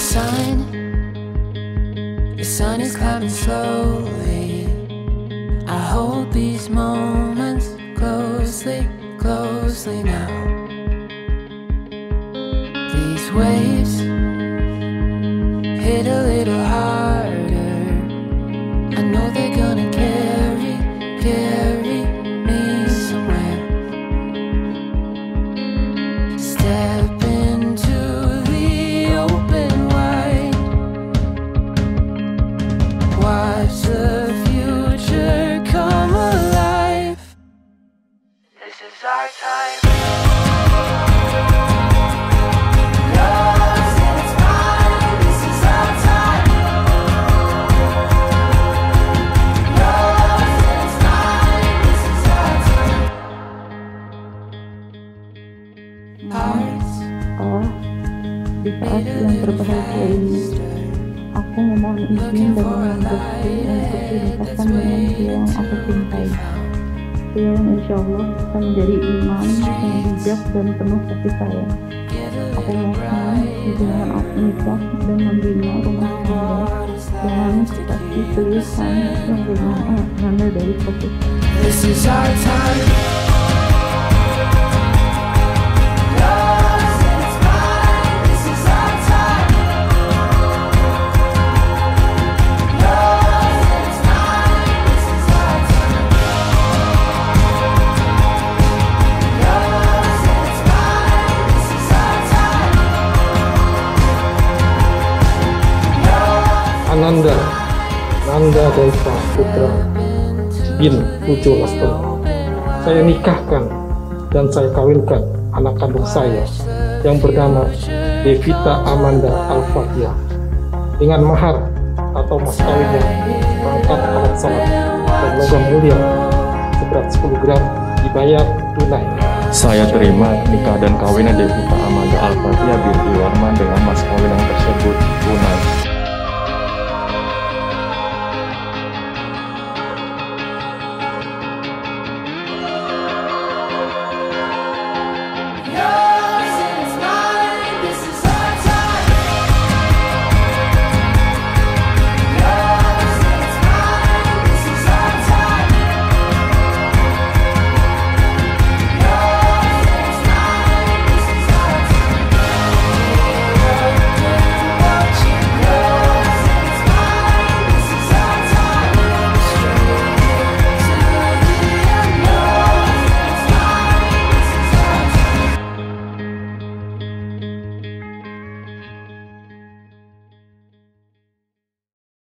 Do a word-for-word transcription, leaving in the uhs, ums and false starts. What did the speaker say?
sun, the sun is coming slowly. I hold these moments closely, closely now. These waves hit a little harder. I know they're gonna carry, carry me somewhere. Step into the open wide. Watch the future come alive. This is our time. Allah, di saat yang berbahagia ini, aku memohon izin dan memohon restu untuk dinikahkan dengan pria yang aku cintai. Pria yang insya Allah bisa menjadi imam yang bijak dan penuh kasih sayang. Aku mohon izinkan aku nikah dan membina rumah tangga dengan seperti tulisan yang bermakna dari Covid. This is our time. Ananda Nanda Deva Putra bin Pujo Lastana, saya nikahkan dan saya kawinkan anak kandung saya yang bernama Devita Amanda Al-Fatihah dengan mahar atau mas kawinnya perangkat alat sholat dan logam mulia seberat sepuluh gram dibayar tunai. Saya terima nikah dan kawinan Devita Amanda Al-Fatihah binti Warman dengan mas kawin yang tersebut tunai.